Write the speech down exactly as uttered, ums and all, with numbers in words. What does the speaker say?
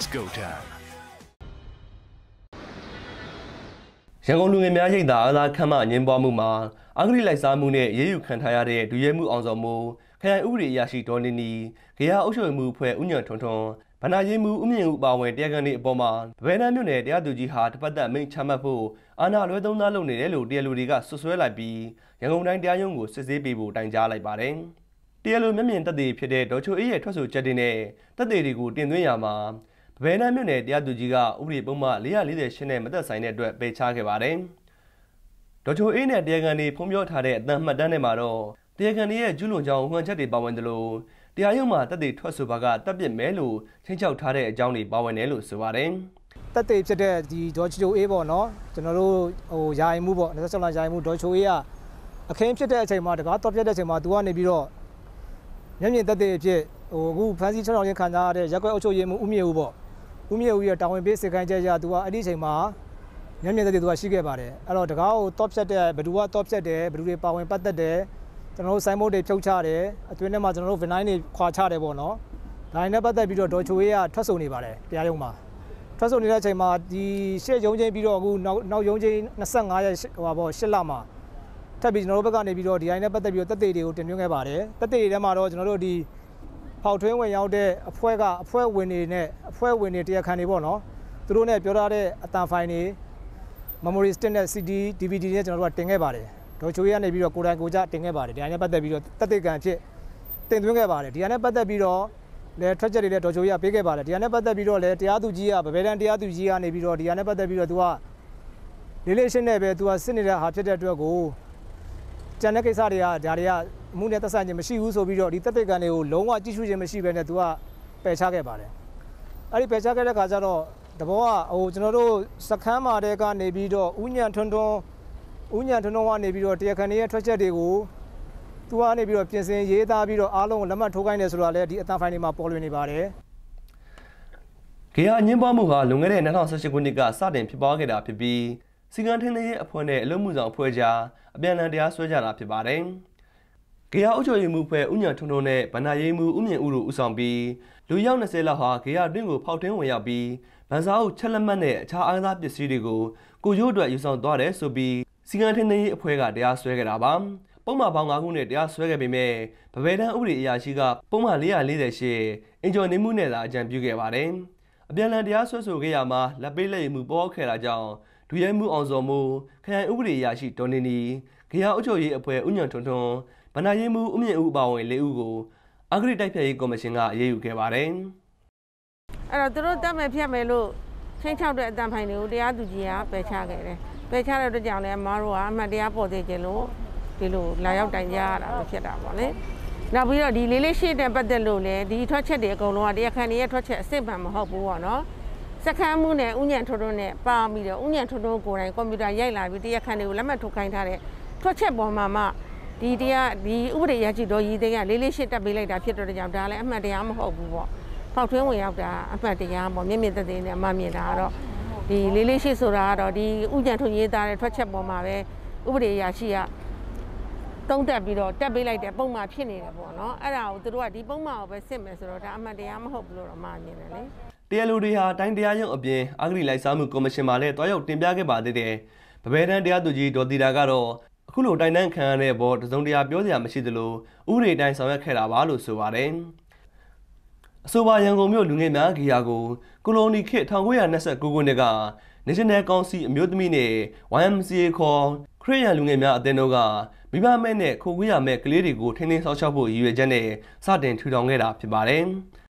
go time. ရန်ကုန်လူငယ်များရိပ်သာအားသာခမ်းမအငင်းပွားမှုမှာအဂရိလိုက်စားမှုနဲ့ရေးယူခံထားရတဲ့ဒူရဲမှုအောင်စော်မှုခရိုင်ဥပဒေအရာရှိဒေါ်နေနီဂေယအုပ်ချုပ်မှုအဖွဲ့ဥညွန့်ထွန်းထွန်းဗဏ္ဍာရေးမှုဥမြင့်ဦးပါဝင်တရားခံတွေအပေါ်မှာဗဘဲနန်းမြို့နယ်တရားသူကြီးဟာတပတ်သက်မိန့်ချမှတ်ဖို့အာဏာလွဲသုံးသားလုပ်နေတယ်လို့တရားလူတွေကဆွဆွဲလိုက်ပြီးရန်ကုန်တိုင်းတရားရုံးကိုစစ်ဆေးပေးဖို့တိုင်ကြားလိုက်ပါတယ်။တရားလူမျက်မြင်သက်သေဖြစ်တဲ့ဒေါ်ချိုအေးရဲ့ထွက်ဆိုချက်တွေနဲ့သက်သေတွေကိုတင်သွင်းရမှာဗဘဲနန်းမြို့နယ်တရားသူကြီးကဥပဒေပုံမှန်၄၄၈နဲ့မသက်ဆိုင်တဲ့အတွက်ပယ်ချခဲ့ပါတယ်။ဒေါ်ချိုအေးနဲ့တရားခံတွေဖုံးပြောထားတဲ့အသံမှတ်တမ်းထဲမှာတော့တရားခံတွေရဲ့ကျူးလွန်ကြောင်းဟန်ချက်တွေပါဝင်တယ်လို့တရားရုံးမှာတက်သေးထွက်ဆိုပါကတပ်ပစ်မဲလို့ချင်းချောက်ထားတဲ့အကြောင်းတွေပါဝင်တယ်လို့ဆိုပါတယ်။တက်သေးဖြစ်တဲ့ဒီဒေါ်ချိုအေးပေါ့နော်ကျွန်တော်တို့ဟိုယာယီမှုပေါ့၂၆လယာယီမှုဒေါ်ချိုအေးကအခင်းဖြစ်တဲ့အချိန်မှာတကားတော့ပြတ်တဲ့အချိန်မှာသူကနေပြီးတော့မျက်မြင်တက်သေးအဖြစ်ဟိုအခုဖန်စီချောင်းချင်းခံစားရတဲ့ရက်ကွက်အုပ်ချုပ်ရေးမှုဦးမြေဦးပေါ့ဦးမြေဦးရဲ့တာဝန်ပေးစစ်ခိုင်းချက်ရသူကအဲ့ဒီအချိန်မှာမျက်မြင်သက်သေသူကရှိခဲ့ပါတယ်အဲ့တော့တကားကိုတော့ဖြတ်တဲ့ဘယ်သူကတော့ဖြတ်တယ်ဘယ်သူတွေပါဝင်ပတ်သက်တယ်ကျွန်တော်တို့စိုင်းမုတ်တွေဖြုတ်ချတယ်အတွင်းထဲမှာကျွန်တော်တို့ဗနိုင်းတွေခွာချတယ်ပေါ့နော်ဒါနဲ့ပတ်သက်ပြီးတော့ဒေါ်ချိုအေးကထွက်ဆိုနေပါတယ်တရားရုံးမှာထွက်ဆိုနေတဲ့အချိန်မှာဒီရှေ့ရုံးချင်းပြီးတော့အခုနောက်နောက်ရုံးချင်း၂၅ရက်ဟိုပါပေါ့၈လမှာထပ်ပြီးကျွန်တော်တို့ဘက်ကနေပြီးတော့ဒီအိုင်းနဲ့ပတ်သက်ပြီးတော့သက်သေတွေကိုတင်ပြခဲ့ပါတယ်သက်သေတွေထဲမှာတော့ကျွန်တော်တို့ဒီဖောက်ထွင်းဝင်ရောက်တဲ့အဖွဲ့ကအဖွဲ့ဝင်တွေနဲ့အဖွဲ့ဝင်တွေတရားခံတွေပေါ့နော်သူတို့နဲ့ပြောထားတဲ့အတန်ဖိုင်တွေ memory stick နဲ့ CD DVD နဲ့ကျွန်တော်တို့ကတင်ခဲ့ပါတယ်ဒေါ်ချိုအေးကနေပြီးတော့ကိုယ်တိုင်ကိုယ်ကြတင်ခဲ့ပါတယ်ဒီအိုင်းနဲ့ပတ်သက်ပြီးတော့သက်သေခံအဖြစ်တင်သွင်းခဲ့ပါတယ်ဒီအိုင်းနဲ့ပတ်သက်ပြီးတော့လည်းထွက်ချက်တွေလည်းဒေါ်ချိုအေးကပေးခဲ့ပါတယ်ဒီအိုင်းနဲ့ပတ်သက်ပြီးတော့လည်းတရားသူကြီးကဗဘဲတန်းတရားသူကြီးကနေပြီးတော့ဒီအိုင်းနဲ့ပတ်သက်ပြီးတော့သူကလေးလေးရှင်းနဲ့ပဲသူကစစ်နေတဲ့ဟာဖြစ်တဲ့အတွက်ကိုကျန်တဲ့ကိစ္စတွေကဒါတွေကအမှုနဲ့သက်ဆိုင်ခြင်းမရှိဘူးဆိုပြီးတော့ဒီသက်သေခံတွေကိုလုံးဝကြည့်ရှုခြင်းမရှိဘဲနဲ့သူကပယ်ချခဲ့ပါတယ်အဲ့ဒီပယ်ချခဲ့တဲ့ခါကျတော့တဘောကဟိုကျွန်တော်တို့စခန်းမာတဲ့ကနေပြီးတော့ဥညံထွန်းထွန်းဥညံထွန်းထွန်းကနေပြီးတော့တရားခံတွေရဲ့ထွက်ချက်တွေကိုသူကနေပြီးတော့ပြင်ဆင်ရေးသားပြီးတော့အားလုံးကိုလက်မှတ်ထိုးခိုင်းတယ်ဆိုတာလည်းဒီအတန်ဖိုင်တွေမှာပေါ်လွင်နေပါတယ်။ဂေယအငင်းပွားမှုဟာလွန်ခဲ့တဲ့၂၀၁၈ခုနှစ်ကစတင်ဖြစ်ပွားခဲ့တာဖြစ်ပြီးစီကံထင်းရဲ့အဖွဲ့နဲ့အလုပ်မှုဆောင်အဖွဲ့ကြားအပြန်အလှန်တရားစွဲကြတာဖြစ်ပါတယ်။ဂေယအုပ်ချုပ်ရေးမှုအဖွဲ့ဥညံထွန်းထွန်းနဲ့ဗဏ္ဍာရေးမှုဥမြင့်ဦးတို့ဦးဆောင်ပြီးလူရောက်၂၀လောက်ဟာဂေယအတွင်းကိုဖောက်ထွင်းဝင်ရောက်ပြီးဗန်စာအုပ်ချက်လက်မှတ်နဲ့အခြားအားကစားပစ္စည်းတွေကိုကိုရိုးအတွက်ယူဆောင်သွားတယ်ဆိုပြီးစီကံထင်းရဲ့အဖွဲ့ကတရားစွဲခဲ့တာပါ။ပုံမှန်ပေါင်း၅ခုနဲ့တရားစွဲခဲ့ပေမဲ့ဗဘဲတန်းဥပဒေအရာရှိကပုံမှန်၄၄၈အင်ဂျော်နေမှုနဲ့သာအကြံပြုခဲ့ပါတယ်။အပြန်အလှန်တရားစွဲဆိုခဲ့ရမှာလက်ပေးလက်ယူမှုပေါ်ပေါက်ခဲ့တာကြောင့်ဒူရဲမှုအောင်စော်မှုခရိုင်ဥပဒေအရာရှိဒေါ်နေနီဂေယအုပ်ချုပ်ရေးအဖွဲ့ဥညွန့်ထွန်းထွန်းဗဏ္ဍာရေးမှုဥမြင့်ဦးအပါဝင်၄ဦးကိုအဂရိတိုက်ဖြတ်ရေးကော်မရှင်ကအရေးယူခဲ့ပါတယ်။အဲ့တော့သူတို့တတ်မဲ့ဖြတ်မယ်လို့ချင်းချောက်တဲ့အတန်ဖိုင်တွေကိုတရားသူကြီးကပယ်ချခဲ့တယ်။ပယ်ချတဲ့အတွက်ကြောင့်လည်းအမားတို့ကအမှတ်တရားပေါ်သေးခြင်းလို့ဒီလိုလာရောက်တိုင်ကြားရတာဖြစ်တာပေါ့လေ။နောက်ပြီးတော့ဒီလေးလေးရှေ့တဲ့ပတ်သက်လို့လည်းဒီထွက်ချက်တွေအကုန်လုံးကတရားခံတွေရဲ့ထွက်ချက်အစစ်မှန်မဟုတ်ဘူးပေါ့နော်။စခန်းမှုနဲ့ဥညံထွန်းထွန်းနဲ့ပါပြီးတော့ဥညံထွန်းထွန်းကိုယ်တိုင်ကွန်ပျူတာရိုက်လာပြီးတရားခံတွေကိုလက်မှတ်ထုတ်ခိုင်းထားတဲ့ထွက်ချက်ပေါ်မှာမှဒီတရားဒီဥပဒေရရှိတော်ရည်သိန်းကလေးလေးရှစ်တက်ပေးလိုက်တာဖြစ်တော့တဲ့ကြောင့်ဒါလည်းအမှန်တရားမဟုတ်ဘူးပေါ့ဖောက်ထွင်းဝင်ရောက်တာအမှန်တရားပေါ့မျက်မြင်သက်သေနဲ့အမှန်မြင်တာကတော့ဒီလေးလေးရှစ်ဆိုတာကတော့ဒီဥကြံထွန်းရေးသားတဲ့ထွက်ချက်ပေါ်မှာပဲဥပဒေရရှိကတုံးတက်ပြီးတော့တက်ပေးလိုက်တဲ့ပုံမှန်ဖြစ်နေတယ်ပေါ့နော်အဲ့ဒါကိုသူတို့ကဒီပုံမှန်ကိုပဲစစ်မယ်ဆိုတော့ဒါအမှန်တရားမဟုတ်ဘူးလို့တော့မှမြင်တယ်လေတရားလူတွေဟာတိုင်းတရားရုံးအပြင်အဂရိလိုက်စားမှုကော်မရှင်မှာလည်းတွားရောက်တင်ပြခဲ့ပါသေးတယ်ဗဘဲတန်းတရားသူကြီးဒေါ်တီတာကတော့အခုလိုတိုင်တန်းခံရတဲ့ဘောတစုံတရာပြောစရာမရှိသလိုဥပဒေတိုင်းဆောင်ရွက်ခဲ့တာပါလို့ဆိုပါတယ်အဆိုပါရန်ကုန်မြို့လူငယ်များဂေယကိုကိုလိုနီခေတ်၁၉၂၉ခုနှစ်က National Council အမျိုးသမီးနဲ့ Y M C A ခေါ်ခရစ်ယာန်လူငယ်များအသင်းတို့ကမိဘမဲ့နဲ့ခိုးခွေးရမဲ့ကလေးတွေကိုထိန်းသိမ်းဆောက်ရှောက်ဖို့ရည်ရွယ်ချက်နဲ့စတင်ထူထောင်ခဲ့တာဖြစ်ပါတယ်